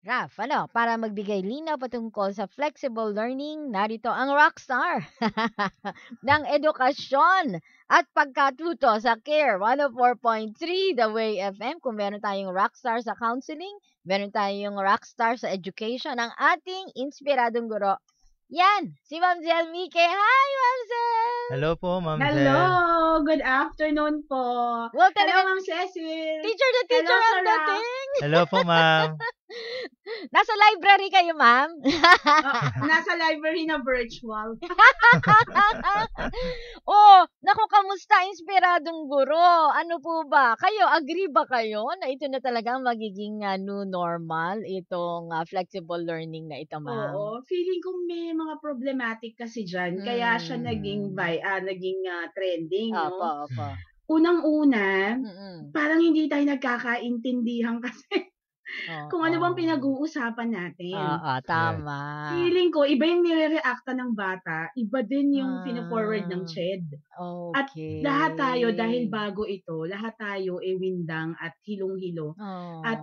Raf, para magbigay linaw patungkol sa flexible learning, narito ang rockstar ng edukasyon at pagkatuto sa Care 104.3 The Way FM. Kung meron tayong rockstar sa counseling, meron tayong rockstar sa education, ang ating inspiradong guro. Yan, si Ma'am Zell Mike. Hi, Ma'am Zell! Hello po, Ma'am Zell. Hello! Good afternoon po. Well, Hello, talagang Ma'am Cecil. teacher na Hello, teacher ang Sir Raf. dating. Hello po, Ma'am. Nasa library kayo, ma'am? Nasa library na virtual. Naku, kamusta inspiradong guro? Ano po ba? Kayo, agree ba kayo na ito na talaga magiging new normal, itong flexible learning na ito, ma'am? Oo. Feeling ko may mga problematic kasi dyan. Kaya siya naging trending, Opo, no? opo. Unang-una, Mm-mm. parang hindi tayo nagkakaintindihan kasi kung ano bang Oo. pinag-uusapan natin. Oo, tama. Feeling ko, iba yung nire-reacta ng bata, iba din yung fino-forward ng Ah, CHED. At okay. lahat tayo, dahil bago ito, lahat tayo windang at hilong-hilo. At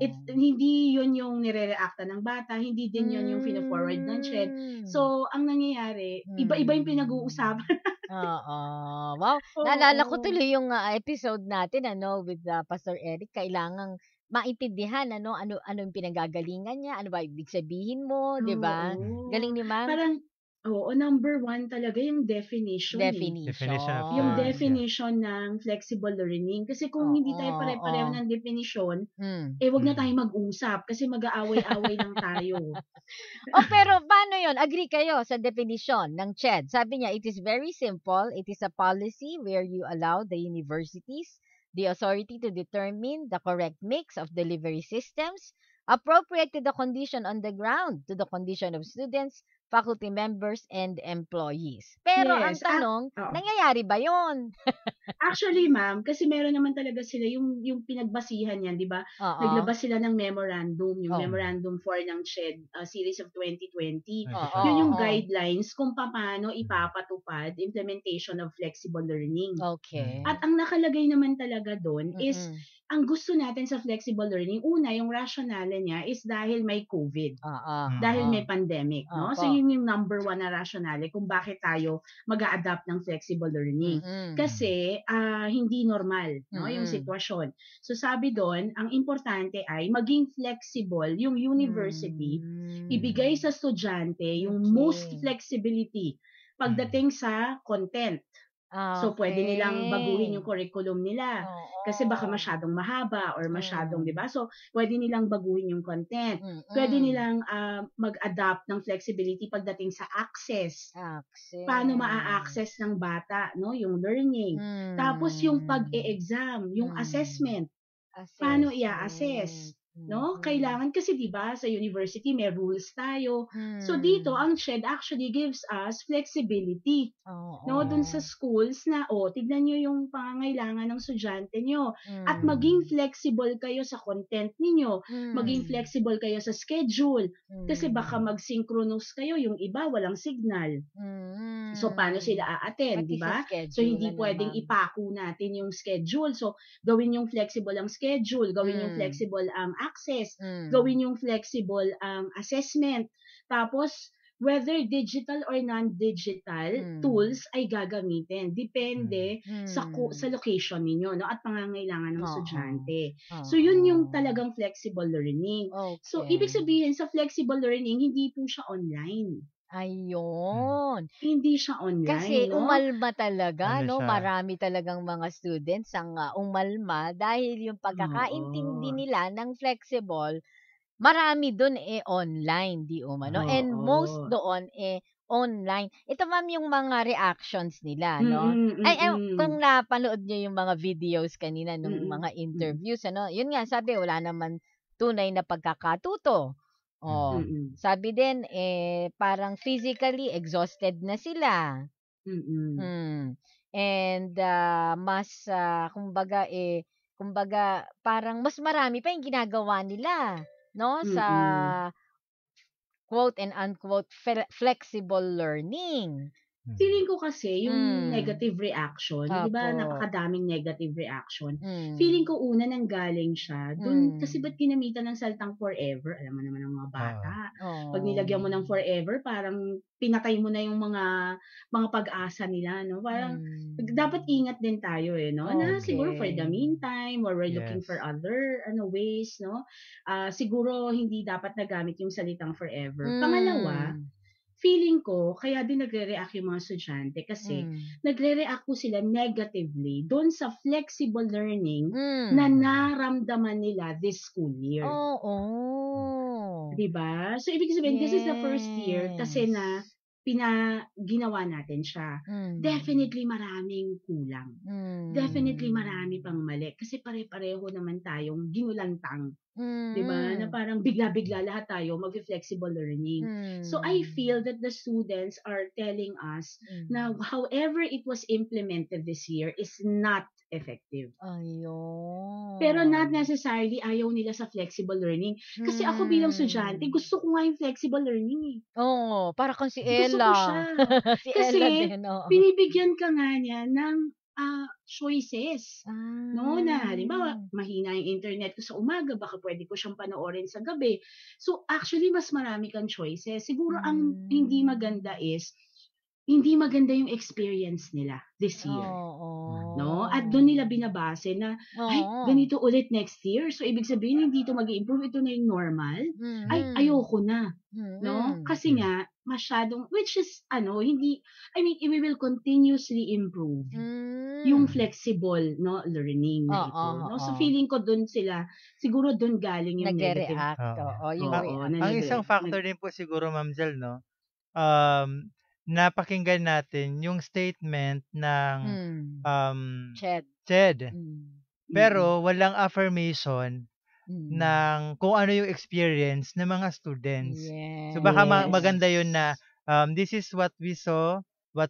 hindi yun yung nire-reacta ng bata, hindi din yun yung fino-forward ng CHED. So, ang nangyayari, iba-iba yung pinag-uusapan. Oo. Wow, Oo. naalala ko tuloy yung episode natin with Pastor Eric. Kailangang maintindihan ano yung pinanggagalingan niya, ano ba ibig sabihin mo, 'di ba? Oo. Galing ni Ma'am. Parang, number one talaga yung definition eh. Definition of Yung terms, yeah. definition ng flexible learning. Kasi kung hindi tayo pare-pareho ng definition, wag na tayo mag-usap kasi mag-aaway-away lang tayo. Pero paano yon? Agree kayo sa definition ng CHED? Sabi niya, it is very simple. It is a policy where you allow the universities the authority to determine the correct mix of delivery systems appropriate to the condition on the ground, to the condition of students, faculty members, and employees. Pero ang Yes. tanong, nangyayari ba yon? Actually, ma'am, kasi meron naman talaga sila yung pinagbasihan yan, di ba? Naglabas sila ng memorandum, yung memorandum for ng CHED series of 2020. Yun yung guidelines kung paano ipapatupad implementation of flexible learning. Okay. At ang nakalagay naman talaga doon is ang gusto natin sa flexible learning, una, yung rationale niya is dahil may COVID. Dahil may pandemic, no? So, yun yung number one na rationale kung bakit tayo mag-a-adapt ng flexible learning. Kasi, hindi normal, no? Yung sitwasyon. So, sabi doon, ang importante ay maging flexible yung university, ibigay sa estudyante yung most flexibility pagdating sa content. So, pwede nilang baguhin yung curriculum nila. Kasi baka masyadong mahaba or masyadong, di ba? So, pwede nilang baguhin yung content. Pwede nilang mag-adapt ng flexibility pagdating sa access. Paano maa-access ng bata, no? Yung learning. Tapos, yung pag-e-exam, yung assessment. Paano i-assess? No? Kailangan kasi 'di ba sa university may rules tayo. So dito ang CHED actually gives us flexibility. No, dun sa schools na tignan niyo yung pangangailangan ng estudyante niyo at maging flexible kayo sa content niyo. Maging flexible kayo sa schedule kasi baka mag-synchronous kayo, yung iba walang signal. So paano sila a-attend, 'di ba? So hindi pwedeng ipako natin yung schedule. So gawin yung flexible ang schedule, gawin yung flexible ang access, gawin yung flexible ang assessment. Tapos, whether digital or non-digital tools ay gagamitin. Depende sa location ninyo, no? At pangangailangan ng estudyante. So, yun yung talagang flexible learning. So, ibig sabihin, sa flexible learning, hindi po siya online. Ayun. Hindi siya online, Kasi no? umalma talaga, Ano no? siya? Marami talagang mga students ang umalma dahil yung pagkakaintindi nila ng flexible, marami doon online, di umano. And most doon online. Ito ma'am yung mga reactions nila, no? Kung napanood niyo yung mga videos kanina nung mga interviews, ano? Yun nga, sabi, wala naman tunay na pagkakatuto. Sabi din, parang physically exhausted na sila. And mas, kumbaga, parang mas marami pa yung ginagawa nila, no? Sa quote and unquote flexible learning. Feeling ko kasi yung negative reaction, 'di ba napakadaming negative reaction. Feeling ko una nanggaling siya dun kasi ba't ginamitan ng salitang forever? Alam mo naman ang mga bata. Pag nilagyan mo ng forever, parang pinatay mo na yung mga pag-asa nila, no? Parang dapat ingat din tayo no? Na siguro for the meantime, or we're looking for other ways, no? Siguro hindi dapat nagamit yung salitang forever. Pangalawa, feeling ko, kaya din nagre-react yung mga estudyante kasi nagre-react po sila negatively doon sa flexible learning na naramdaman nila this school year. Diba? So, ibig sabihin, this is the first year kasi na ginawa natin siya. Definitely maraming kulang. Definitely marami pang mali. Kasi pare-pareho naman tayong ginulantang. Diba? Na parang bigla-bigla lahat tayo mag-flexible learning. So I feel that the students are telling us na however it was implemented this year is not effective. Pero not necessarily ayaw nila sa flexible learning. Kasi ako bilang estudyante, gusto ko nga yung flexible learning para kang si Gusto ko siya. Ella. Si Ella Kasi din, binibigyan ka nga niya ng choices. No, na halimbawa, mahina yung internet ko sa umaga, baka pwede ko siyang panoorin sa gabi. So, actually, mas marami kang choices. Siguro, ang hindi maganda is, hindi maganda yung experience nila this year. No? At doon nila binabase na, ay, ganito ulit next year. So, ibig sabihin, hindi ito mag-improve. Ito na yung normal. Ay, ayoko na. No? Kasi nga, masyadong, which is, hindi, we will continuously improve yung flexible, learning na ito. No? So, feeling ko doon sila, siguro doon galing yung negative. Ang isang factor din po siguro, Ma'am Jel, no? Napakinggan natin yung statement ng CHED. Pero walang affirmation ng kung ano yung experience ng mga students. So baka maganda yun na this is what we saw, what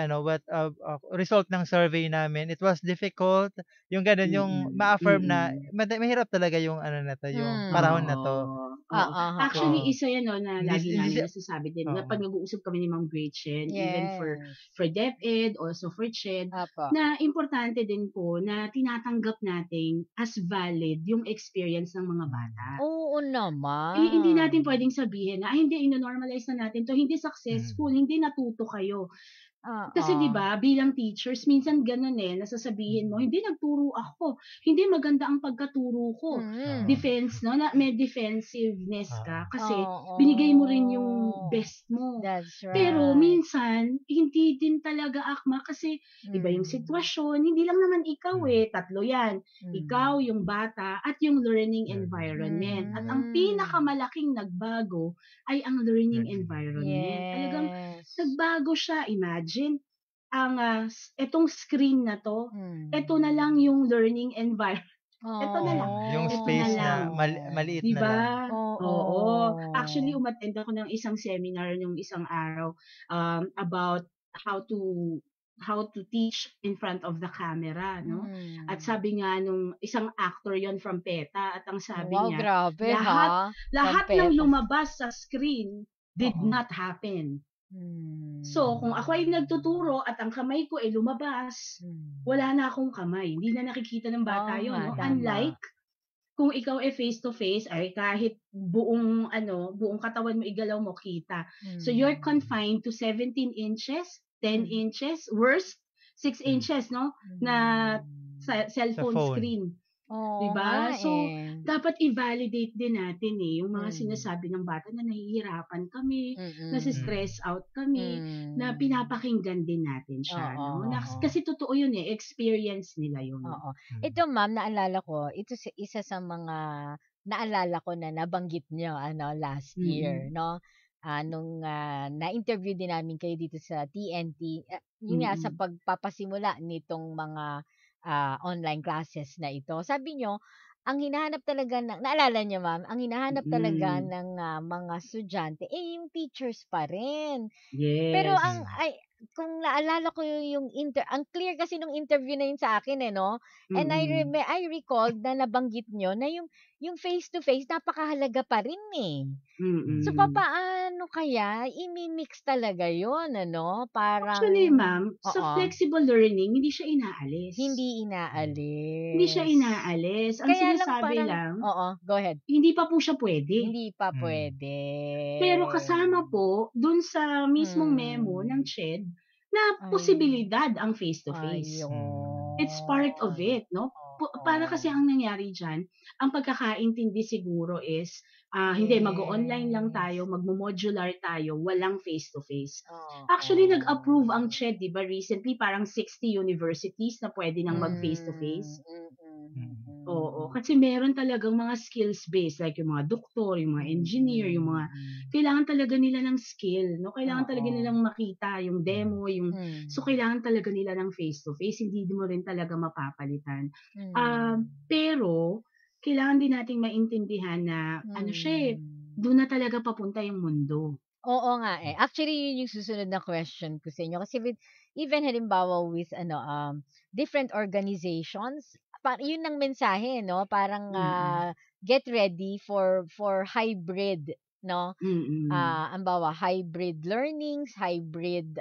result ng survey namin. It was difficult. Yung ganun, yung ma-affirm na mahirap talaga yung yung panahon na to. Actually, isa yan na lagi namin nasasabi din. Na pag nag-uusap kami ni Ma'am Gretchen, even for DepEd, also for CHED, na importante din po na tinatanggap natin as valid yung experience ng mga bata. Oo naman. Hindi natin pwedeng sabihin na, hindi, ino-normalize na natin to, hindi successful, hindi natuto kayo. Kasi 'di ba, bilang teachers, minsan ganun nasasabihin mo, hindi nagturo ako, hindi maganda ang pagkaturo ko. Defense, no? Na may defensiveness ka kasi binigay mo rin yung best mo. That's right. Pero minsan, hindi din talaga akma kasi iba yung sitwasyon, hindi lang naman ikaw tatlo yan. Ikaw, yung bata, at yung learning environment. At ang pinakamalaking nagbago ay ang learning environment. Talagang nagbago siya. Imagine, etong screen na to, eto na lang yung learning environment. Ito na lang. Yung Ito space na lang. maliit diba? na lang. Oo. Actually, umattend ako ng isang seminar nung isang araw about how to teach in front of the camera, no? At sabi nga nung isang actor yon from PETA, at ang sabi niya, grabe, lahat ng lumabas sa screen did not happen. So, kung ako ay nagtuturo at ang kamay ko ay lumabas, wala na akong kamay. Hindi na nakikita ng bata yun, no? Unlike, kung ikaw ay face-to-face, ay kahit buong katawan mo, igalaw mo, kita. So, you're confined to 17 inches, 10 inches, worst, 6 inches, no? Na cellphone screen. Diba? So, dapat i-validate din natin yung mga sinasabi ng bata na nahihirapan kami, nasi-stress out kami, na pinapakinggan din natin siya. No? Kasi totoo yun experience nila yun. Ito ma'am, naalala ko, ito isa sa mga naalala ko na nabanggit nyo last year, no? Nung na-interview din namin kayo dito sa TNT, yun nga sa pagpapasimula nitong mga online classes na ito. Sabi nyo, ang hinahanap talaga naalala niyo ma'am, ang hinahanap talaga ng mga estudyante, yung teachers pa rin. Yes. Pero kung naalala ko yung ang clear kasi nung interview na yun sa akin no? And I recalled na nabanggit nyo na yung yung face-to-face napakahalaga pa rin eh. So, papaano kaya imi-mix talaga yun, ano? Parang, Actually, ma'am, sa flexible learning, hindi siya inaalis. Hindi Hindi siya inaalis. Ang Kaya lang sinasabi parang, lang, go ahead. hindi pa po siya pwede. Hindi pa pwede. Pero kasama po, dun sa mismong memo ng CHED, na posibilidad ang face-to-face. It's part of it, no? Para kasi ang nangyari dyan, ang pagkakaintindi siguro is, hindi, mag-online lang tayo, magmo-modular tayo, walang face-to-face. Actually, nag-approve ang CHED, di ba, recently, parang 60 universities na pwede nang mag-face-to-face. Oo, kasi meron talagang mga skills-based, like yung mga doktor, yung mga engineer, yung mga, kailangan talaga nila ng skill, no? Kailangan talaga nilang makita yung demo, so kailangan talaga nila ng face-to-face, hindi mo rin talaga mapapalitan. Pero, kailangan din nating maintindihan na, doon na talaga papunta yung mundo. Oo nga eh. Actually, yun yung susunod na question ko sa inyo. Kasi even halimbawa with different organizations, yun ang mensahe, no? Parang get ready for hybrid, no? Halimbawa, hybrid learnings, hybrid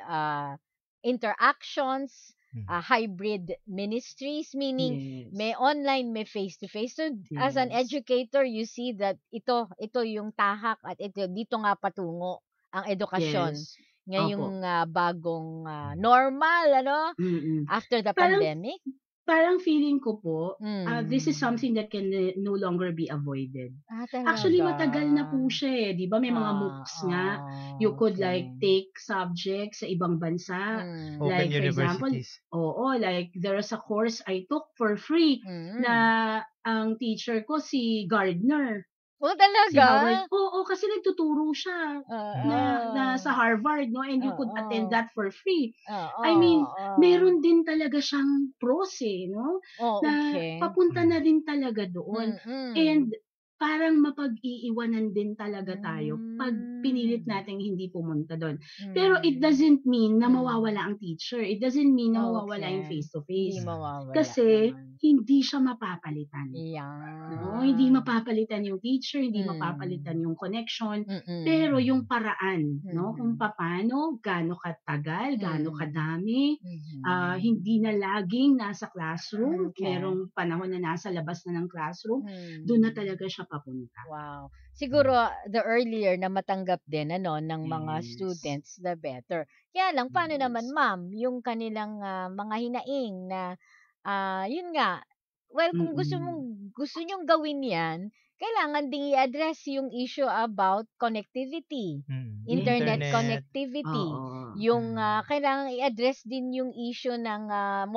interactions, hybrid ministries, meaning may online, may face-to-face. So, as an educator, you see that ito yung tahak at dito nga patungo ang edukasyon ngayong bagong normal, ano? After the pandemic. Parang feeling ko po, this is something that can no longer be avoided. Actually, matagal na po siya eh. Di ba may mga MOOCs nga. You could like take subjects sa ibang bansa. Open Like, for example, like there's a course I took for free na ang teacher ko si Gardner. Oh, talaga? Si Howard. Oo, kasi nagtuturo siya na sa Harvard, no? And you could attend that for free. I mean, meron din talaga siyang pros eh, no? Na papunta na din talaga doon. And parang mapag-iiwanan din talaga tayo pag pinilit natin hindi pumunta doon. Pero it doesn't mean na mawawala ang teacher. It doesn't mean na mawawala yung face-to-face. Hindi mawawala. Kasi hindi siya mapapalitan. Yeah. No, hindi mapapalitan yung teacher, hindi mapapalitan yung connection, pero yung paraan, no, kung paano, gaano katagal, gaano kadami, hindi na laging nasa classroom, merong panahon na nasa labas na ng classroom, doon na talaga siya papunta. Wow. Siguro the earlier na matanggap din ng mga students, the better. Kaya lang paano naman ma'am yung kanilang mga hinaing na yun nga. Well, kung gusto nyong gawin 'yan, kailangan ding i-address yung issue about connectivity. Internet connectivity. Yung kailangan i-address din yung issue ng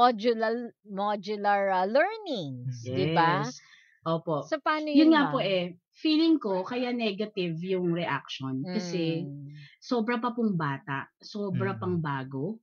modular learnings, 'di ba? Opo. So paano yun nga po feeling ko kaya negative yung reaction kasi sobra pa pong bata, sobra pang bago.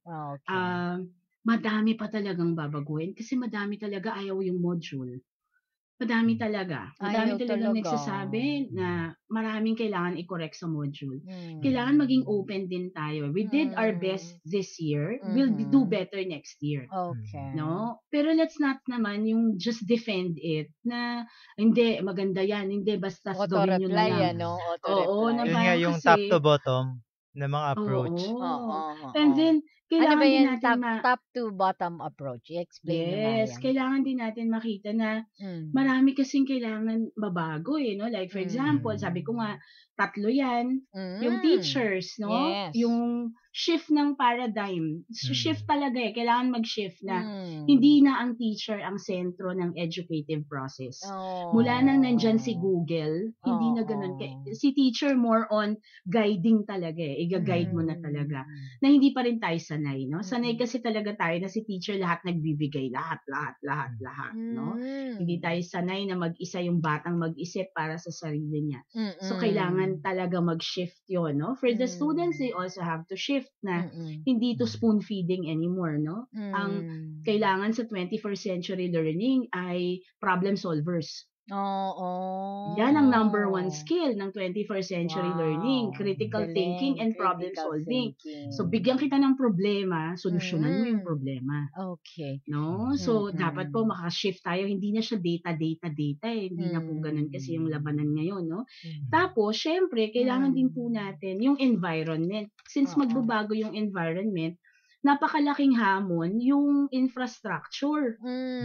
Madami pa talagang babaguhin kasi madami talaga ayaw yung module. Madami talaga. Madami talagang nagsasabi na maraming kailangan i-correct sa module. Kailangan maging open din tayo. We did our best this year. We'll do better next year. Okay. No? Pero let's not naman yung just defend it na hindi, maganda yan. Hindi, basta gawin nyo na lang. Oo, na yun nga yung top to bottom na mga approach. And then, kailangan din natin top to bottom approach? I-explain nyo nga yan. Kailangan din natin makita na marami kasing kailangan mabago eh, no? Like for example, sabi ko nga, 3 yan. Yung teachers, no? Yes. Yung shift ng paradigm. Shift talaga eh. Kailangan mag-shift na hindi na ang teacher ang sentro ng educative process. Mula nang nandyan si Google, hindi na ganun. Si teacher more on guiding talaga eh. Iga-guide mo na talaga. Na hindi pa rin tayo sanay, no? Sanay kasi talaga tayo na si teacher lahat nagbibigay. Lahat, no? Hindi tayo sanay na mag-isa yung batang mag-isip para sa sarili niya. So, kailangan talaga mag-shift yun, no? For the students, they also have to shift na hindi to spoon feeding anymore, no? Ang kailangan sa 21st century learning ay problem solvers. Yan ang number one skill ng 21st century learning, Wow. critical thinking and problem Critical solving. thinking. So bigyan kita ng problema, solusyonan mo yung problema. Okay. No? So dapat po maka-shift tayo, hindi na siya data eh. Hindi na po ganun kasi yung labanan ngayon, no? Tapos syempre, kailangan din po natin yung environment. Since magbabago yung environment, napakalaking hamon yung infrastructure.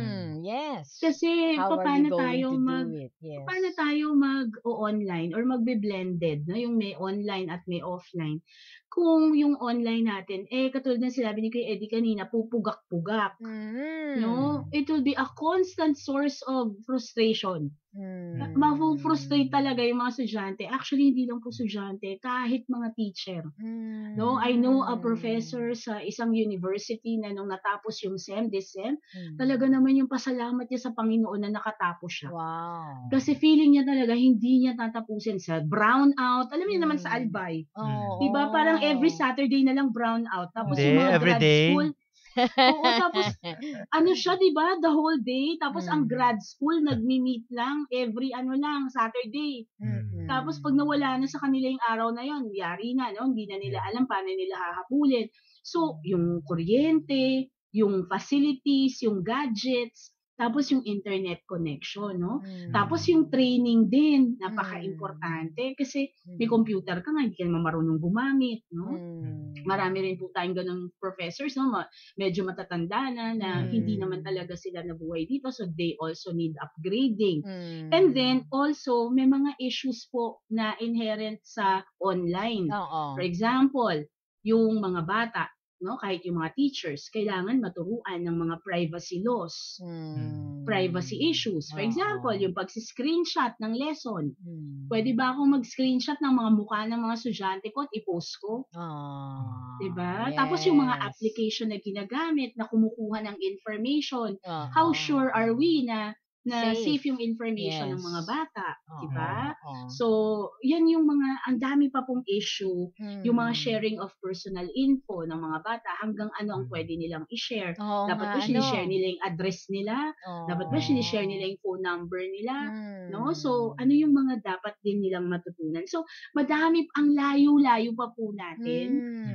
Yes. Kasi How are you going to do it? Yes. paano tayo mag-online or magbe-blended, no? Yung may online at may offline. Kung yung online natin, katulad ng sinabi ni Kuya Eddie kanina, pupugak-pugak. No? It will be a constant source of frustration. Ma-frustrate talaga yung mga estudyante. Actually, hindi lang po estudyante, kahit mga teacher. No, I know a professor sa isang university na nung natapos yung SEM, talaga naman yung pasalamat niya sa Panginoon na nakatapos siya. Wow. Kasi feeling niya talaga hindi niya tatapusin sa brownout. Alam niyo naman sa Albay. Diba? Parang every Saturday na lang brownout. Tapos yung mga grad school, oo, tapos ano siya, 'di ba? The whole day. Tapos ang grad school nagmi-meet lang every Saturday. Tapos pag nawala na sa kanila yung araw na 'yon, yari na, no? Hindi na nila alam paano nila hahabulin. So, yung kuryente, yung facilities, yung gadgets, tapos yung internet connection, no? Tapos yung training din, napaka-importante kasi may computer ka nga, hindi ka naman marunong gumamit, no? Marami rin po tayong ganung professors, no? Medyo matatanda na hindi naman talaga sila nabuhay dito, so they also need upgrading. And then also may mga issues po na inherent sa online. For example, yung mga bata, no, kahit yung mga teachers, kailangan maturuan ng mga privacy laws, privacy issues. For example, yung pag-screenshot ng lesson. Pwede ba akong mag-screenshot ng mga mukha ng mga estudyante ko at i-post ko? Diba? Yes. Tapos yung mga application na ginagamit na kumukuha ng information, how sure are we na safe yung information ng mga bata, diba? So, yan yung mga, ang dami pa pong issue, yung mga sharing of personal info ng mga bata, hanggang ano ang pwede nilang i-share. Dapat ba sinishare nila yung address nila? Dapat ba sinishare nila yung phone number nila? No? So, ano yung mga dapat din nilang matutunan? So, madami, ang layo-layo pa po natin.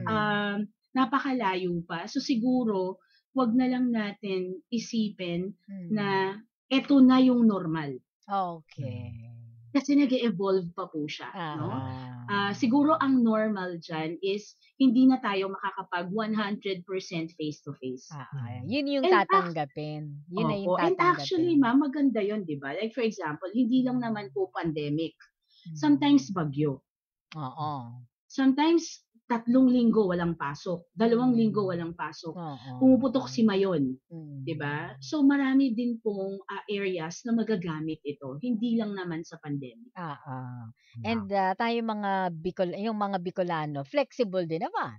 Napakalayo pa. So, siguro, wag na lang natin isipin na eto na yung normal. Okay. Kasi nag-evolve pa po siya. No? Siguro ang normal dyan is hindi na tayo makakapag 100% face-to-face. Yun yung tatanggapin. Yun na yung tatanggapin. And actually, maganda yun, di ba? Like for example, hindi lang naman po pandemic. Sometimes bagyo. Sometimes 3 linggo walang pasok, 2 linggo walang pasok. Pumuputok si Mayon, 'di ba? So marami din pong areas na magagamit ito, hindi lang naman sa pandemic. And tayo yung mga Bicolano, flexible din naman.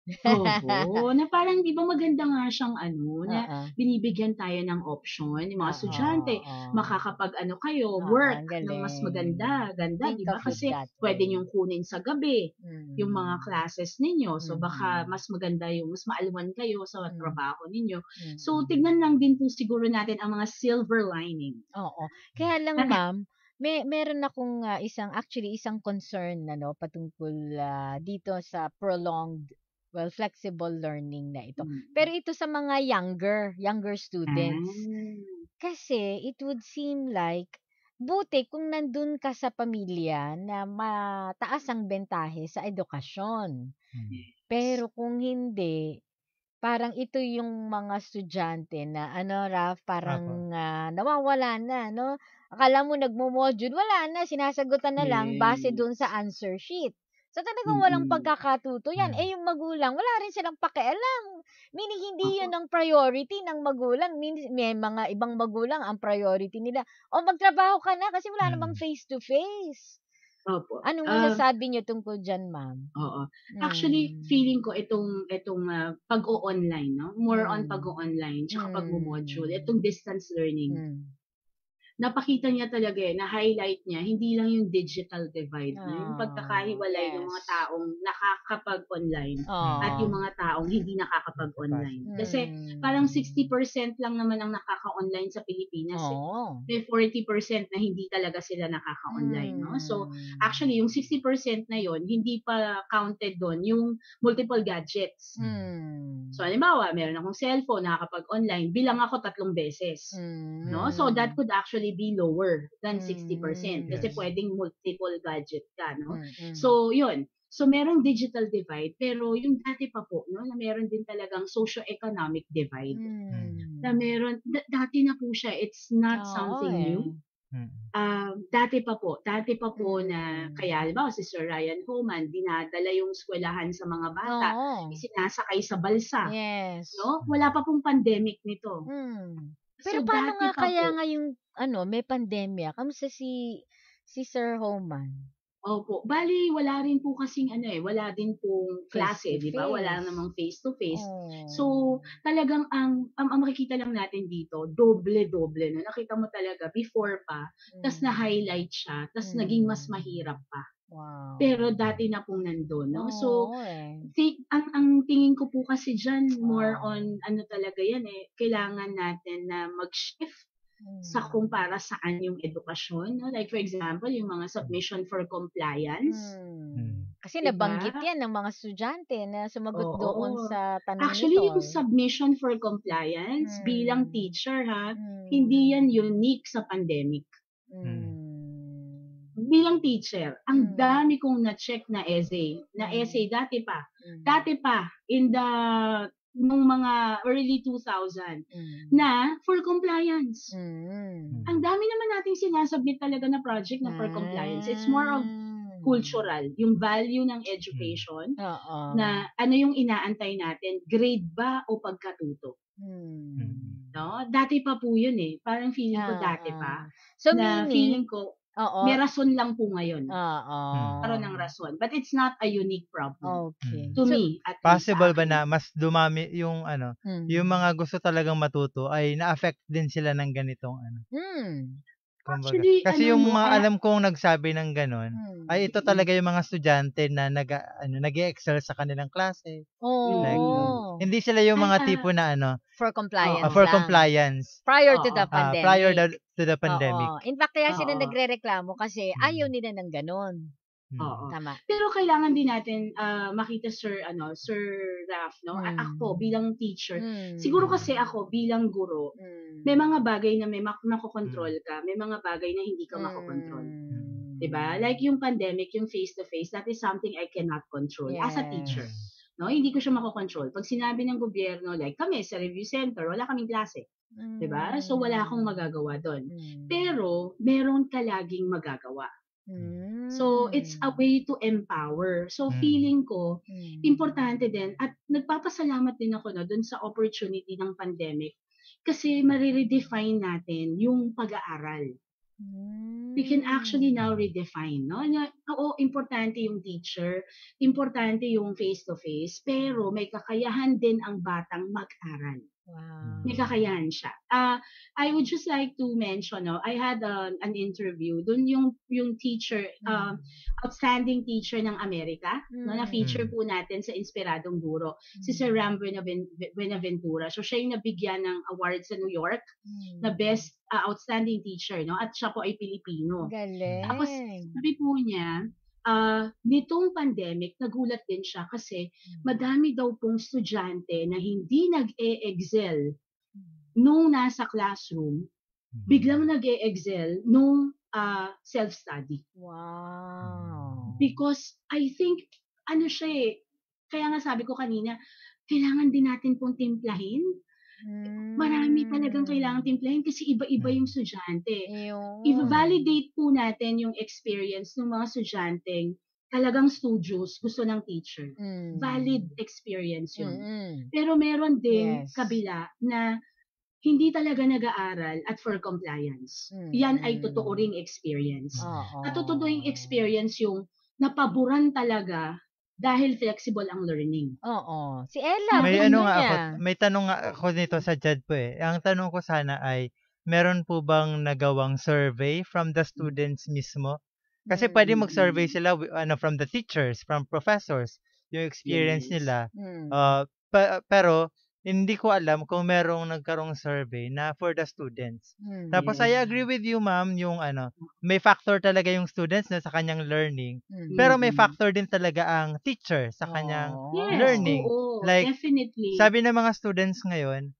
Oo, na parang 'di ba maganda nga siyang na binibigyan tayo ng option, yung mga estudyante, makakapag kayo, work ng mas ganda, 'di ba? Kasi pwede niyong kunin sa gabi yung mga classes ninyo. So baka mas maganda yung mas maalwan kayo sa trabaho ninyo. So tignan lang din po siguro natin ang mga silver lining. Kaya lang ma'am, meron akong isang concern patungkol dito sa prolonged flexible learning na ito. Pero ito sa mga younger students. Kasi it would seem like buti kung nandun ka sa pamilya na mataas ang bentahe sa edukasyon. Pero kung hindi, parang ito yung mga estudyante na Raf, parang nawawala na, no? Akala mo nagmo-module, wala na, sinasagutan na lang base doon sa answer sheet. So talagang walang pagkakatuto yan. Yung magulang, wala rin silang pakialam. Meaning hindi yun ang priority ng magulang. May mga ibang magulang ang priority nila. Magtrabaho ka na kasi wala namang face-to-face. Opo. Anong masasabi niyo tungkol dyan, ma'am? Oo. Actually, feeling ko itong pag-o-online, no? More on pag-o-online tsaka pag-module, itong distance learning. napakita niya talaga na-highlight niya, hindi lang yung digital divide, yung pagkakahiwalay ng mga taong nakakapag-online at yung mga taong hindi nakakapag-online. Kasi parang 60% lang naman ang nakaka-online sa Pilipinas. May 40% na hindi talaga sila nakaka-online. No? So, actually, yung 60% na yon hindi pa counted doon yung multiple gadgets. So, halimbawa, meron akong cellphone, nakakapag-online, bilang ako 3 beses. No? So, that could actually be lower than 60% kasi pwedeng multiple gadget ka. No? So, yun. So, merong digital divide, pero yung dati pa po, no, na meron din talagang socio-economic divide. Na meron, dati na po siya, it's not something new. Dati pa po na, kaya halimbawa si Sir Ryan Homan, dinadala yung eskwelahan sa mga bata, isinasakay sa balsa. No? Wala pa pong pandemic nito. Pero So, paano nga kaya po, nga yung, may pandemya? Kamusta si Sir Homan? Opo. Bali, wala rin po kasing wala din pong klase, di ba? Wala namang face-to-face. So, talagang ang makikita lang natin dito, doble-doble. No? Nakita mo talaga, before pa, tas na-highlight siya, tas naging mas mahirap pa. Wow. Pero dati na pong nandun, no? So, ang tingin ko po kasi dyan, more on, talaga yan kailangan natin na mag-shift sa kung para saan yung edukasyon. No? Like for example, yung mga submission for compliance. Kasi nabanggit yan ng mga estudyante na sumagot doon sa tanong Actually, nito. yung submission for compliance bilang teacher, hindi yan unique sa pandemic. Bilang teacher, ang dami kong na-check na essay. Dati pa, in the nung mga early 2000 na for compliance. Ang dami naman nating sinasubmit talaga na project na for compliance. It's more of cultural, yung value ng education na ano yung inaantay natin, grade ba o pagkatuto. No? Dati pa po yun Parang feeling ko dati pa. So na meaning, feeling ko, may rason lang po ngayon. Karoon ng rason. But it's not a unique problem. Okay. To me, at possible ba na mas dumami yung yung mga gusto talagang matuto ay na-affect din sila ng ganitong kumbaga. Actually, Kasi yung mga alam kong nagsabi ng gano'n, ay ito talaga yung mga estudyante na nag-e-excel sa kanilang klase. Like, hindi sila yung mga tipo na for compliance for lang. compliance. Prior to the pandemic. Prior to the pandemic. In fact, kaya sila nagrereklamo kasi ayaw nila ng gano'n. Tama. Pero kailangan din natin makita Sir Raf, no? Ako bilang teacher. Siguro kasi ako bilang guro, may mga bagay na may makokontrol ka, may mga bagay na hindi ka makokontrol. 'Di ba? Like yung pandemic, yung face to face, that is something I cannot control as a teacher. No, hindi ko siya makokontrol. Pag sinabi ng gobyerno, like kami sa review center, wala kaming klase. 'Di ba? So wala akong magagawa doon. Pero meron ka laging magagawa. So, it's a way to empower. So, feeling ko, importante din, at nagpapasalamat din ako doon sa opportunity ng pandemic kasi mariredefine natin yung pag-aaral. We can actually now redefine, no? Oo, importante yung teacher, importante yung face-to-face, pero may kakayahan din ang batang mag-aral. Wow. May kakayahan siya. I would just like to mention, I had an interview, dun yung teacher, outstanding teacher ng Amerika, no, na-feature po natin sa Inspiradong Guro, si Sir Ram Buenaventura. So, siya yung nabigyan ng award sa New York, na best outstanding teacher, no? At siya po ay Pilipino. Galing. Tapos, sabi po niya, nitong pandemic, nagulat din siya kasi madami daw pong estudyante na hindi nag-e-excel nung nasa classroom, biglang nag-e-excel nung self-study. Wow. Because I think, kaya nga sabi ko kanina, kailangan din natin pong timplahin. Marami talagang kailangan timplahin kasi iba-iba yung estudyante. I-validate po natin yung experience ng mga estudyanteng talagang studious, gusto ng teacher. Valid experience yun. Pero meron din kabila na hindi talaga nag-aaral at for compliance. Yan ay totoo ring experience. At totoo ring experience yung napaboran talaga dahil flexible ang learning. Si Ella, may may tanong nga ako nito sa Jad po Ang tanong ko sana ay meron po bang nagawang survey from the students mismo? Kasi pwede mag-survey sila from the teachers, from professors, yung experience Yes. nila. Pero hindi ko alam kung merong nagkaroong survey na for the students. Tapos I Yes. agree with you, ma'am, yung may factor talaga yung students na sa kanyang learning. Pero may Mm. factor din talaga ang teacher sa kanyang Yes, learning. oo, Like, definitely. sabi ng mga students ngayon,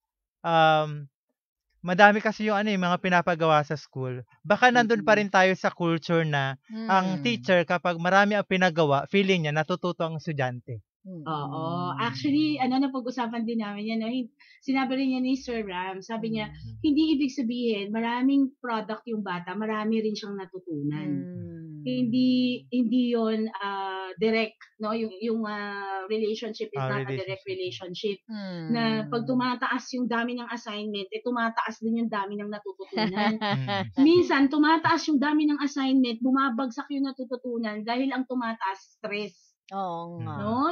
madami kasi yung mga pinapagawa sa school. Baka nandun pa rin tayo sa culture na ang teacher kapag marami ang pinagawa, feeling niya natututo ang estudyante. Oo. Actually, napag-usapan din namin yan, no? Sinabi rin niya ni Sir Ram, sabi niya, hindi ibig sabihin, maraming product yung bata, marami rin siyang natutunan. Hindi yon direct, no? Yung relationship is not a direct relationship. Na pag tumataas yung dami ng assignment, tumataas din yung dami ng natututunan. Minsan, tumataas yung dami ng assignment, bumabagsak yung natututunan dahil ang tumataas stress. Oo nga. No?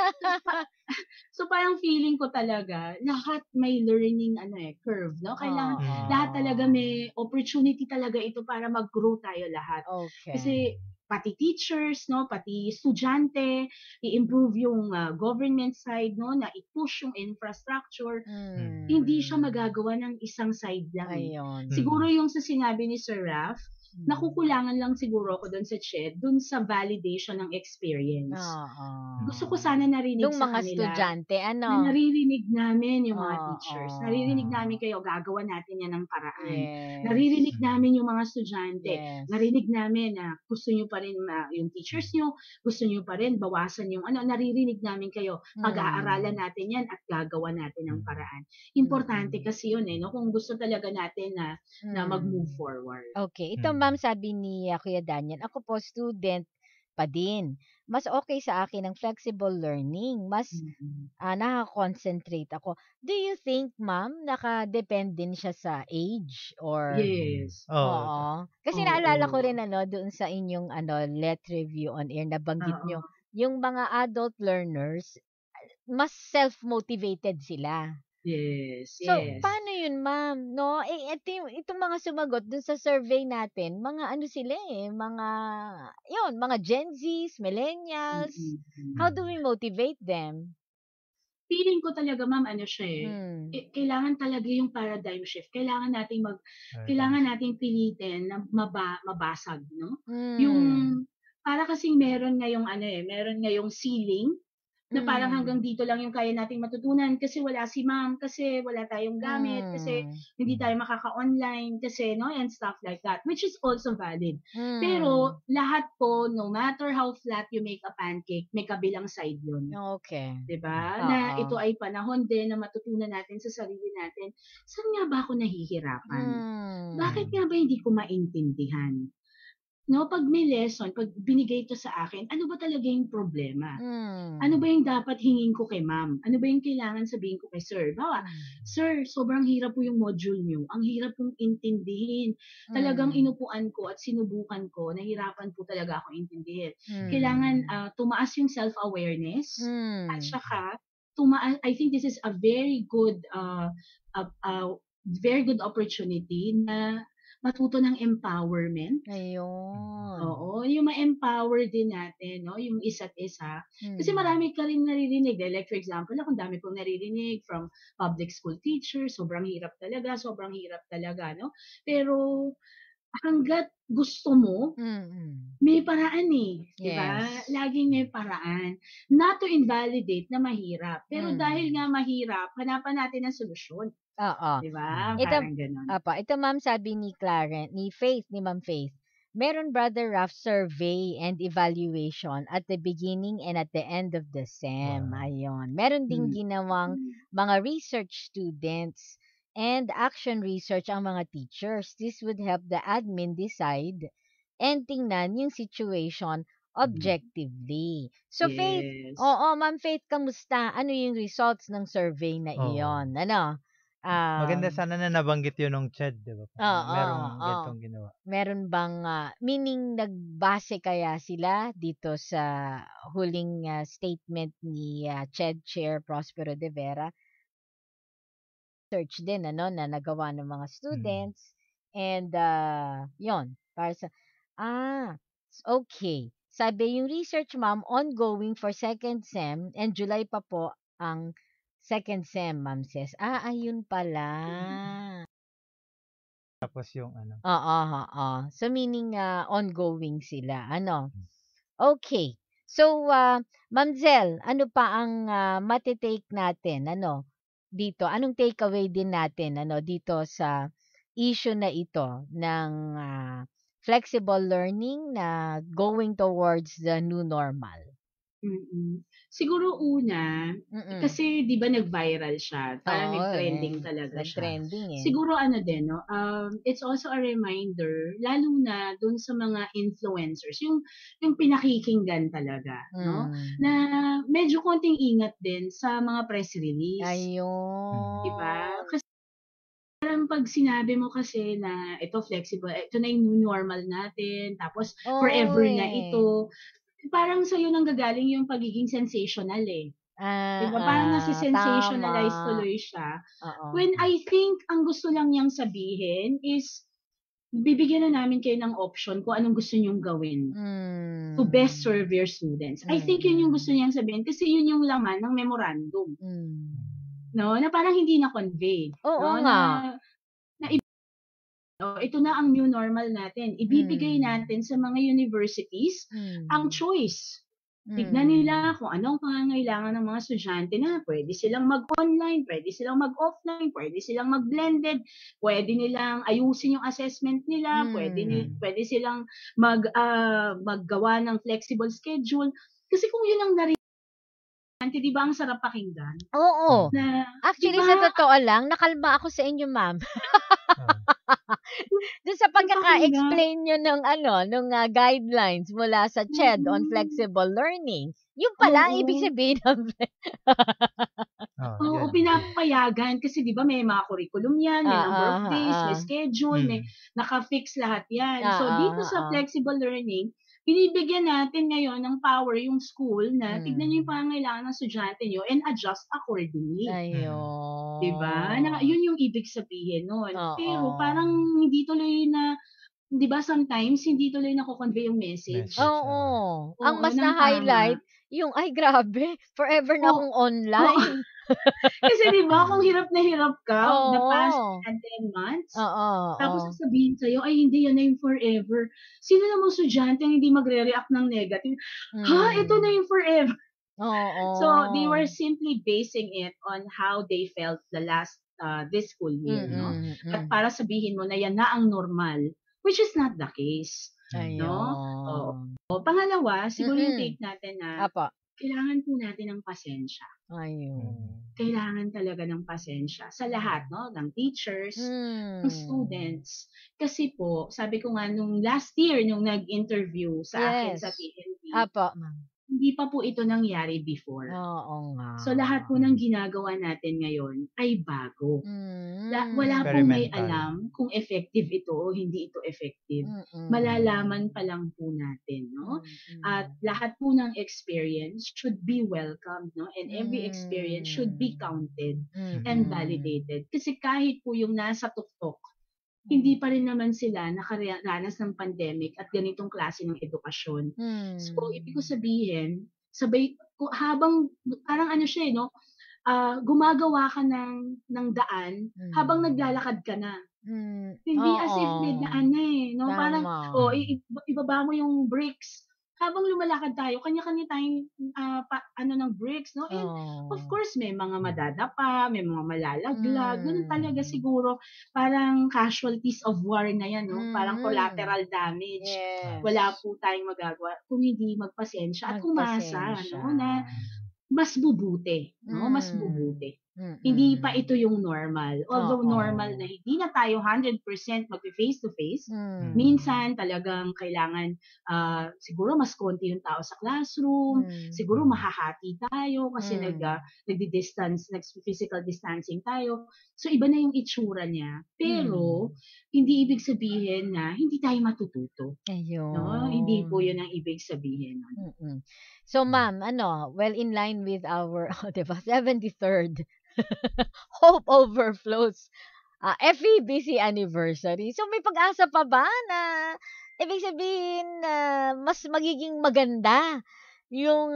So parang feeling ko talaga lahat may learning curve, no? Kailangan lahat talaga may opportunity talaga ito para mag-grow tayo lahat. Okay. Kasi pati teachers, no, pati estudyante, i-improve yung government side, no, na i-push yung infrastructure. Hindi siya magagawa ng isang side lang. Siguro yung sa sinabi ni Sir Raf, nakukulangan lang siguro ako doon sa CHED, doon sa validation ng experience. Gusto ko sana narinig Nung sa mga kanila estudyante, na naririnig namin yung mga Oo. teachers. Naririnig namin kayo, gagawa natin yan ng paraan. Yes. Naririnig namin yung mga estudyante. Yes. Narinig namin na gusto nyo pa rin yung teachers nyo, gusto nyo pa rin bawasan yung naririnig namin kayo. Pag-aaralan natin yan at gagawa natin ng paraan. Importante kasi yun no? Kung gusto talaga natin na mag-move forward. Okay. Ito ma'am, sabi ni Kuya Daniel, ako po student pa din. Mas okay sa akin ang flexible learning. Mas nakaka-concentrate ako. Do you think, ma'am, nakadepend din siya sa age? Or Yes. Oo. Kasi naalala ko rin doon sa inyong let review on air, nabanggit nyo, yung mga adult learners, mas self-motivated sila. Yes, So, yes. paano yun, ma'am? No? Itong mga sumagot dun sa survey natin, mga sila mga Gen Zs, millennials. How do we motivate them? Feeling ko talaga, ma'am, siya kailangan talaga yung paradigm shift. Kailangan nating pilitin na mabasag, no? Yung, para kasing meron ngayong ceiling, na parang hanggang dito lang yung kaya nating matutunan kasi wala si ma'am, kasi wala tayong gamit, kasi hindi tayo makaka-online, kasi, no, and stuff like that, which is also valid. Pero, lahat po, no matter how flat you make a pancake, may kabilang side yun. Okay. Diba? Na ito ay panahon din na matutunan natin sa sarili natin, saan nga ba ako nahihirapan? Bakit nga ba hindi ko maintindihan? No, pag may lesson, pag binigay ito sa akin, ano ba talaga yung problema? Ano ba yung dapat hingin ko kay ma'am? Ano ba yung kailangan sabihin ko kay sir? Bawa, sir, sobrang hirap po yung module nyo. Ang hirap pong intindihin. Talagang inupuan ko at sinubukan ko, nahirapan po talaga ako intindihin. Kailangan tumaas yung self-awareness at saka I think this is a very good opportunity na matuto ng empowerment. Ayun. Oo, yung ma-empower din natin, no, yung isa't isa. Kasi marami ka rin naririnig. Like for example, akong dami kong naririnig from public school teachers, sobrang hirap talaga, no? Pero hangga't gusto mo, may paraan di ba? Yes. Laging may paraan. Not to invalidate na mahirap. Pero dahil nga mahirap, hanapan natin ng solusyon. Oo. Di ba? Ito, Parang ganun. ito ma'am, sabi ni Ma'am Faith, meron Brother Raf survey and evaluation at the beginning and at the end of the SEM. Wow. Ayun. Meron ding ginawang mga research students and action research ang mga teachers. This would help the admin decide and tingnan yung situation objectively. So Faith, Yes. Ma'am Faith, kamusta? Ano yung results ng survey na iyon? Maganda sana na nabanggit yun nung CHED, di ba? Merong ganitong ginawa. Meron bang, meaning nagbase kaya sila dito sa huling statement ni CHED Chair Prospero de Vera? research din na nagawa ng mga students and yon para sa okay. Sabi yung research ma'am ongoing for second sem and July pa po ang second sem, ma'am says. Ayun pala. Tapos yung ano. Oo. So meaning ongoing sila. Okay. So Ma'am Zel, ano pa ang matitake natin dito? Anong takeaway din natin dito sa issue na ito ng flexible learning na going towards the new normal? Siguro una, kasi 'di ba nag-viral siya, parang Oo, nag-trending talaga siya. nag-trending Siguro din it's also a reminder lalo na dun sa mga influencers, yung pinakikinggan talaga, no? Na medyo konting ingat din sa mga press release. 'Di ba? Ayun. Kasi parang 'pag sinabi mo kasi na ito flexible, ito na yung new normal natin, tapos forever na ito, parang sa'yo nanggagaling yung pagiging sensational eh. 'Di ba? Parang nasi-sensationalize Tama. tuloy siya. Oo. When I think ang gusto lang niyang sabihin is, bibigyan na namin kayo ng option kung anong gusto niyong gawin to best serve your students. I think yun yung gusto niyang sabihin kasi yun yung laman ng memorandum. No? Na parang hindi na-convey. Oo no? nga. Ito na ang new normal natin. Ibibigay natin sa mga universities ang choice. Tignan nila kung anong pangangailangan ng mga estudyante na pwede silang mag-online, pwede silang mag-offline, pwede silang mag-blended, pwede nilang ayusin yung assessment nila, pwede silang maggawa ng flexible schedule. Kasi kung yun ang di ba ang sarap pakinggan? Oo. Na, actually, diba, sa totoo lang, nakalma ako sa inyo, ma'am. Doon sa pagkaka-explain nyo ng guidelines mula sa CHED on flexible learning. Yung pala, ibig sabihin ng Oo, pinapayagan kasi 'di ba may mga curriculum 'yan, may number of days, may schedule, may naka-fix lahat 'yan. So dito sa flexible learning, binibigyan natin ngayon ng power yung school na tignan niyo yung pangangailangan ng estudyante niyo and adjust accordingly. Ayun. 'Di ba? Yun yung ibig sabihin nun. Pero parang hindi tuloy na 'di ba sometimes hindi tuloy nako-convey yung message. Oo. Ang mas na-highlight yung ay grabe, forever na akong online. Kasi 'di ba kung hirap na hirap ka the past 10 months, tapos sasabihin sa'yo, ay hindi yan na yung forever. Sino namang estudyante ang hindi magre-react ng negative? Ito na yung forever. So they were simply basing it on how they felt the last this school year, no? At para sabihin mo na yan na ang normal, which is not the case. No? Pangalawa, siguro yung take natin na kailangan po natin ng pasensya. Kailangan talaga ng pasensya sa lahat, no? Ng teachers, ng students. Kasi po, sabi ko nga nung last year nung nag-interview sa akin sa TNT, hindi pa po ito nangyari before. Oo nga. So lahat po ng ginagawa natin ngayon ay bago. Wala pong may alam kung effective ito o hindi ito effective. Malalaman pa lang po natin, no? At lahat po ng experience should be welcomed, no? And every experience should be counted and validated. Kasi kahit po yung nasa tuktok, hindi pa rin naman sila nakaranas ng pandemic at ganitong klase ng edukasyon. So, ibig ko sabihin, habang, parang siya no, gumagawa ka ng daan habang naglalakad ka na. Hindi as if may daan na no? Tama. Parang, ibaba mo yung brakes. Habang lumalakad tayo, kanya-kanya tayong ng bricks, no? And of course, may mga madadapa, may mga malalaglag. Ganun talaga siguro, parang casualties of war na yan, no? Parang collateral damage. Wala po tayong magagawa kung hindi magpasensya at umasa, no? Na mas bubuti, no? Mas bubuti. Hindi pa ito yung normal. Although normal na hindi na tayo 100% mag-face to face, minsan talagang kailangan siguro mas konti yung tao sa classroom, siguro mahahati tayo kasi nagdi-distance, nag-physical distancing tayo. So iba na yung itsura niya. Pero hindi ibig sabihin na hindi tayo matututo. No? Hindi po yun ang ibig sabihin. So ma'am, well in line with our 'di ba 73rd Hope overflows. FEBC anniversary. So, may pag-asa pa ba na ibig sabihin na mas magiging maganda yung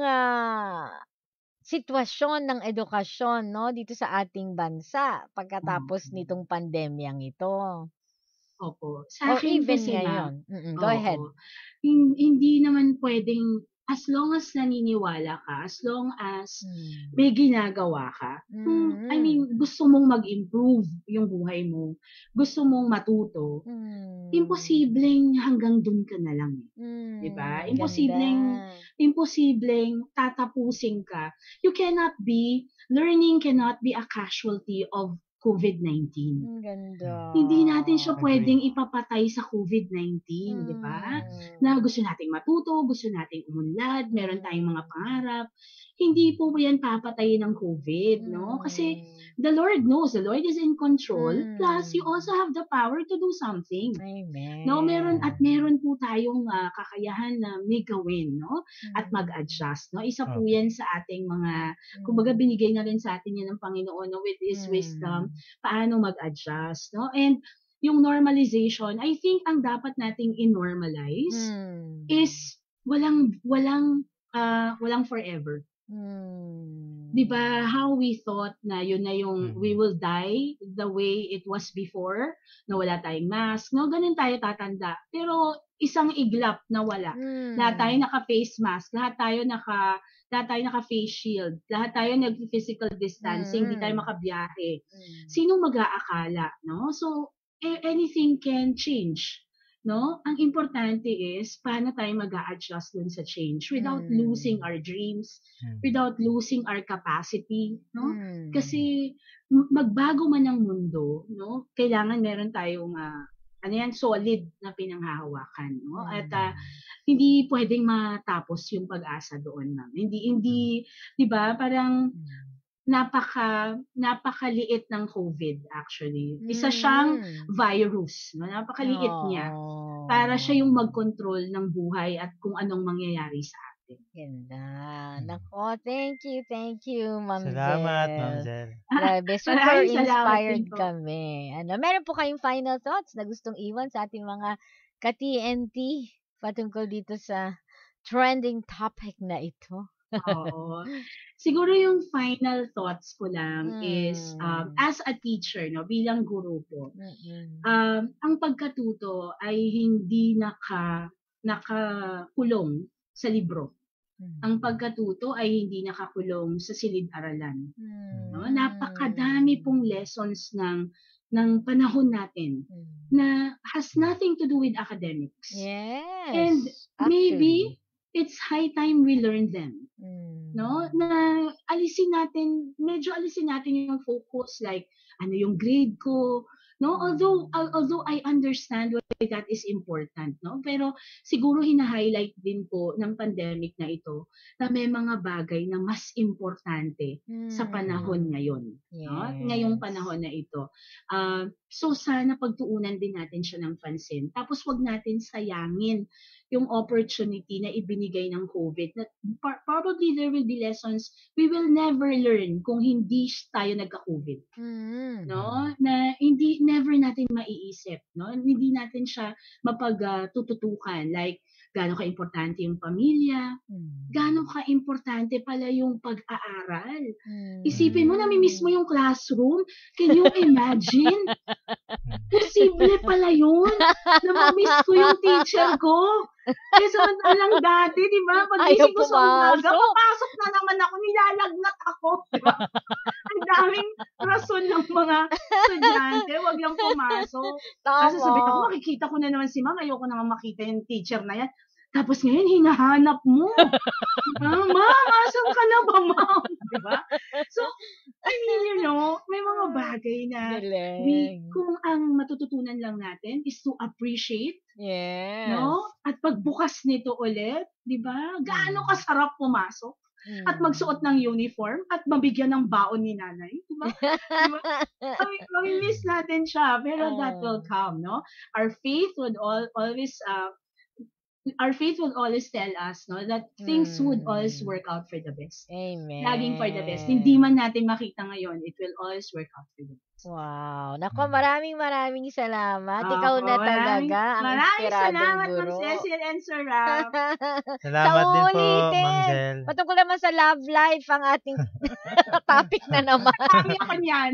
sitwasyon ng edukasyon, no, dito sa ating bansa pagkatapos nitong pandemyang ito? Opo. Sa Or akin even kasi, ma'am, ngayon? Go ahead. oo, hindi naman pwedeng as long as naniniwala ka, as long as may ginagawa ka, I mean, gusto mong mag-improve yung buhay mo, gusto mong matuto, imposibleng hanggang dun ka na lang. 'Di ba? Imposibleng tatapusin ka. Learning cannot be a casualty of COVID-19. Ganda. Hindi natin siya pwedeng ipapatay sa COVID-19, di ba? Na gusto nating matuto, gusto nating umunlad, meron tayong mga pangarap. Hindi po yan papatayin ng COVID, no? Kasi the Lord knows, the Lord is in control, plus you also have the power to do something. Amen. No, meron po tayong kakayahan na may gawin, no? At mag-adjust, no? Isa po yan sa ating mga, kumbaga binigay na rin sa atin yan ng Panginoon, no? With His wisdom, paano mag-adjust, no? And yung normalization, I think ang dapat nating i-normalize is walang forever. 'Di ba, how we thought na yun na yung we will die the way it was before, na wala tayong mask, no? Ganun tayo tatanda. Pero isang iglap na wala. Lahat tayo naka-face mask, lahat tayo naka-face shield, lahat tayo nag-physical distancing, di tayo makabiyahe. Sino mag-aakala, no? So, anything can change. No? Ang importante is paano tayo mag-a-adjust dun sa change without losing our dreams, without losing our capacity, no? Kasi magbago man ang mundo, no? Kailangan meron tayong solid na pinanghahawakan, no? At hindi pwedeng matapos yung pag-asa doon, ma'am. Hindi 'di ba? Parang napakaliit ng COVID actually. Isa siyang virus, no? Napakaliit niya. Para siya yung mag-control ng buhay at kung anong mangyayari sa atin. Ganda. Nako, thank you, Ma'am Salamat, Ma'am Zel. Zel. Grabe, super inspired din po. kami. Meron po kayong final thoughts na gustong iwan sa ating mga ka-TNT patungkol dito sa trending topic na ito? Oo. Siguro yung final thoughts ko lang is as a teacher, no, bilang guro po. Ang pagkatuto ay hindi nakakulong sa libro. Ang pagkatuto ay hindi nakakulong sa silid-aralan. No? Napakadami pong lessons ng panahon natin na has nothing to do with academics. Yes. And maybe it's high time we learn them. No? Na medyo alisin natin yung focus, like ano yung grade ko, no? Although I understand why that is important, no? Pero siguro hina-highlight din po ng pandemic na ito na may mga bagay na mas importante sa panahon ngayon, no? Ngayong panahon na ito. So sana pagtuunan din natin siya ng pansin. Tapos wag natin sayangin yung opportunity na ibinigay ng COVID. Probably there will be lessons we will never learn kung hindi tayo nagka-COVID. No? Na never natin maiisip, no? Hindi natin siya mapagtututukan, like gaano ka-importante yung pamilya, gaano ka-importante pala yung pag-aaral. Isipin mo, namimiss mo yung classroom. Can you imagine? Posible pala yun. Namamiss ko yung teacher ko. Kaya samantalang dati, di ba? Pag-isip ko sa umaga, papasok na naman ako, nilalagnat ako. Di ba? Ang daming rason ng mga estudyante, wag lang pumasok. Kasi sabi ko, makikita ko na naman si ma'am, ayoko naman makita yung teacher na yan. Tapos ngayon, hinahanap mo. Ma'am, asan ka na ba, ma'am? Diba? So, I mean, may mga bagay na kung ang matututunan lang natin is to appreciate, no? At pagbukas nito ulit, diba? Gaano kasarap pumasok at magsuot ng uniform at mabigyan ng baon ni nanay, diba? Diba? Mamimiss natin siya, pero that will come, no? Our faith would always our faith will always tell us, no, that things would always work out for the best. Amen. Laging for the best. Hindi man natin makita ngayon, it will always work out for the best. Wow. Nako, maraming salamat. Ikaw na Maraming talaga ang inspiradong salamat, Ma'am guro. Cecil and Sir Ralph. Salamat din po, Ma'am ulitin. Zel. Patungkol naman sa love life ang ating topic na naman. Kami ako niyan.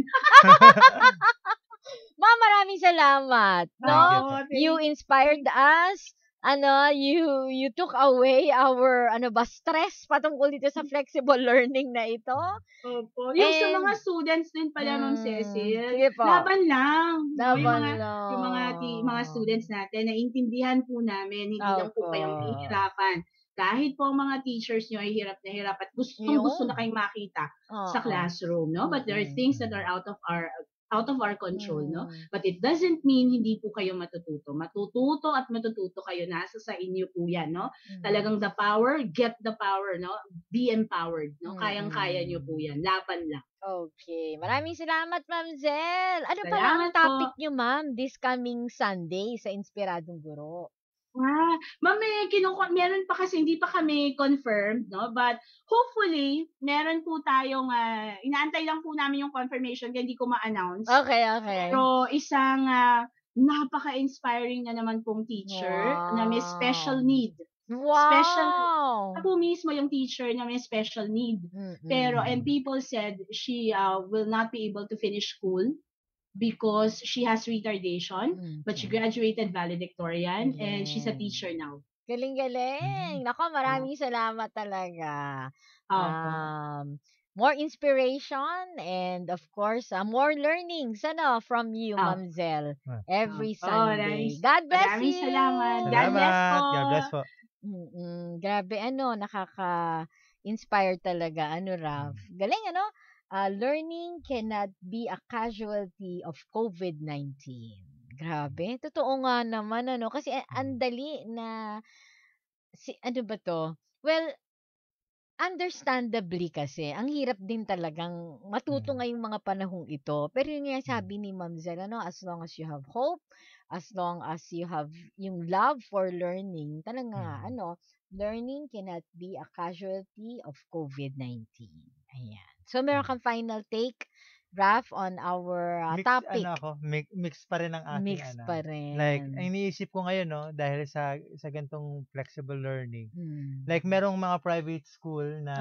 Ma'am, maraming salamat. No? You inspired us. You took away our stress patungkol dito sa flexible learning na ito. Opo. Yung sa mga students din pala, Ma'am Cecil, laban lang. Laban lang. Yung mga students natin, naiintindihan po namin, hindi lang po kayong hihirapan. Kahit po ang mga teachers nyo ay hirap na hirap at gusto na kayong makita sa classroom, no? But there are things that are out of our control, no? But it doesn't mean hindi po kayo matututo. Matututo kayo. Nasa sa inyo po yan, no? Talagang the power, get the power, no? Be empowered, no? Kayang-kaya nyo po yan. Laban lang. Okay. Maraming salamat, Ma'am Zel. Ano pala ang topic nyo, Ma'am, this coming Sunday sa Inspiradong Guro? Ma'am, meron pa kasi hindi pa kami confirmed, no? But hopefully, meron po tayong inaantay lang po namin yung confirmation kaya hindi ko ma-announce. Okay. Pero isang napaka-inspiring na naman pong teacher na may special need. Wow! Ako mismo yung teacher na may special need. Pero, and people said she will not be able to finish school because she has retardation, but she graduated valedictorian and she's a teacher now. Galing. Nako, maraming salamat talaga. More inspiration and of course, more learnings from you, Ma'am Zel, every Sunday. God bless you. Maraming salamat. God bless po. Grabe, nakaka-inspire talaga, Ralph. Galing, learning cannot be a casualty of COVID-19. Grabe. Totoo nga naman, kasi ang dali na, Well, understandably kasi, ang hirap din talagang matuto ngayong mga panahong ito. Pero yun nga sabi ni Ma'am Zel, as long as you have hope, as long as you have yung love for learning, talaga, learning cannot be a casualty of COVID-19. Ayan. So, meron kang final take, Raf, on our topic. Mix pa rin ang aking Mix pa rin. Like, ang iniisip ko ngayon, dahil sa ganitong flexible learning, like, merong mga private school na,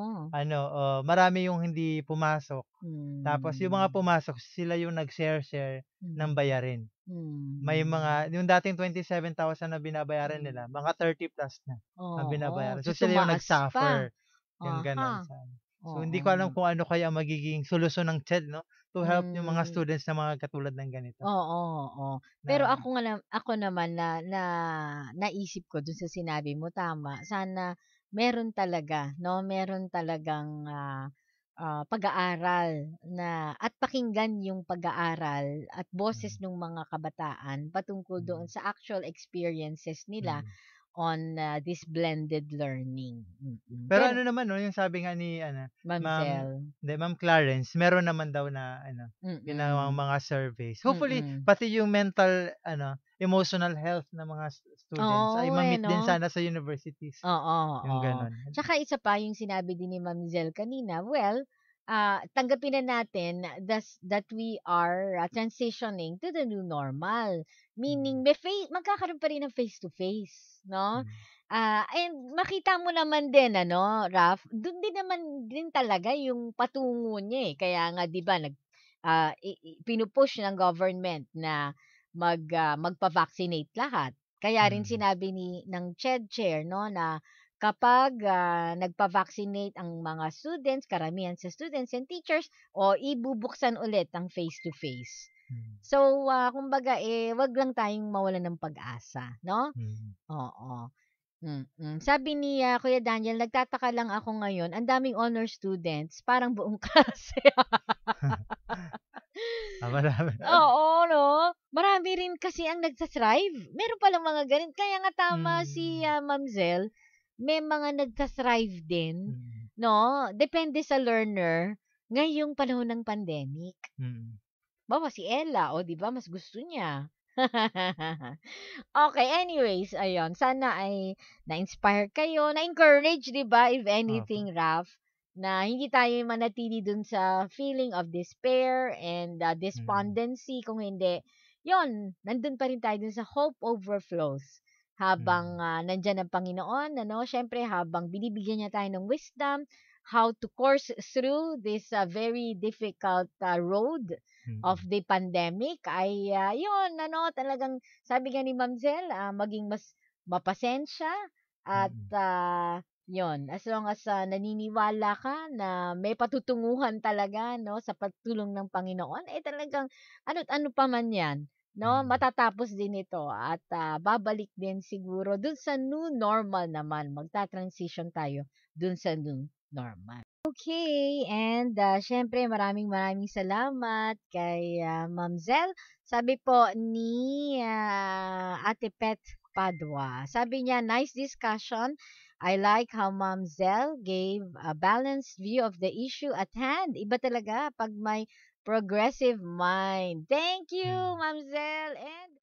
marami yung hindi pumasok. Tapos, yung mga pumasok, sila yung nag-share ng bayarin. May yung dating 27,000 na binabayaran nila, mga 30 plus na ang binabayaran. So, sila yung nag-suffer. Yung ganun. So, hindi ko alam kung ano kaya magiging solusyon ng CHED, no? To help yung mga students na mga katulad ng ganito. Oo. Pero ako naman na naisip ko dun sa sinabi mo, tama. Sana meron talaga, no? Meron talagang pag-aaral na at pakinggan yung pag-aaral at boses ng mga kabataan patungkol doon sa actual experiences nila on this blended learning. Pero naman, yung sabi nga ni Ma'am Clarence, meron naman daw na ginawang mga surveys. Hopefully, pati yung mental emotional health ng mga students ay ma-meet din sana sa universities. Yung ganun. Tsaka isa pa yung sinabi din ni Ma'am Zel kanina, tanggapin na natin that we are transitioning to the new normal. Meaning, magkakaroon pa rin ng face-to-face, no? And makita mo naman din, Raf, doon din naman din talaga yung patungo niya eh. Kaya nga, di ba, pinupush ng government na magpa-vaccinate lahat. Kaya rin sinabi ng CHED chair, no, na kapag nagpa-vaccinate ang mga students, karamihan sa students and teachers, ibubuksan ulit ang face-to-face. So, kumbaga, wag lang tayong mawalan ng pag-asa, no? Oo. Sabi ni Kuya Daniel, nagtataka lang ako ngayon, ang daming honor students, parang buong klase. Marami. Oo, no? Marami rin kasi ang nagsa-thrive. Meron palang mga ganun. Kaya nga tama si Ma'am Zel, may mga nagsa-thrive din, no? Depende sa learner ngayong panahon ng pandemic. Bawa si Ella, di ba? Mas gusto niya. Okay, anyways, ayun. Sana ay na-inspire kayo, na-encourage, 'di ba, if Opo. anything, Raf, na hindi tayo manatili dun sa feeling of despair and Mm. despondency. Kung hindi, yon, nandun pa rin tayo dun sa hope overflows. Habang Mm. nandyan ang Panginoon, ano, syempre habang binibigyan niya tayo ng wisdom, how to course through this very difficult road of Mm. the pandemic, ay yun, ano, talagang sabi nga ni Ma'am Zell, maging mas mapasensya at Mm. yun, as long as naniniwala ka na may patutunguhan talaga, no, sa pagtulong ng Panginoon, eh talagang ano't ano pa man yan, no, Mm. matatapos din ito at babalik din siguro dun sa new normal naman. Magta-transition tayo dun sa new normal. Okay, and syempre maraming maraming salamat kay Ma'am Zell. Sabi po ni Ate Pet Padua. Sabi niya, nice discussion. I like how Ma'am Zell gave a balanced view of the issue at hand. Iba talaga pag may progressive mind. Thank you, Mm. Ma'am Zell. And